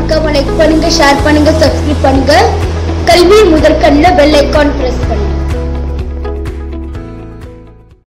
மறக்காம லைக் பண்ணுங்க, ஷேர் பண்ணுங்க, சப்ஸ்கிரைப் பண்ணுங்க. கல்வி முதற்கண்ணில் பெல் ஐகான் பிரஸ் பண்ணுங்க.